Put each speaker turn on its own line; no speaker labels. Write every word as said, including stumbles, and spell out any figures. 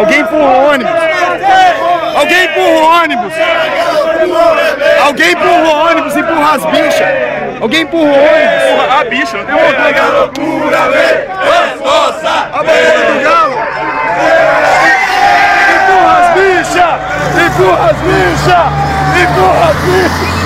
Alguém empurra o ônibus. Alguém empurra o ônibus. Alguém empurra o ônibus, empurra as bichas. Alguém empurra o ônibus.
Empurra a bicha, não tem vontade.
A loucura vem, força.
A bandeira do galo. Empurra as bichas. Empurra as bichas. Empurra as bichas.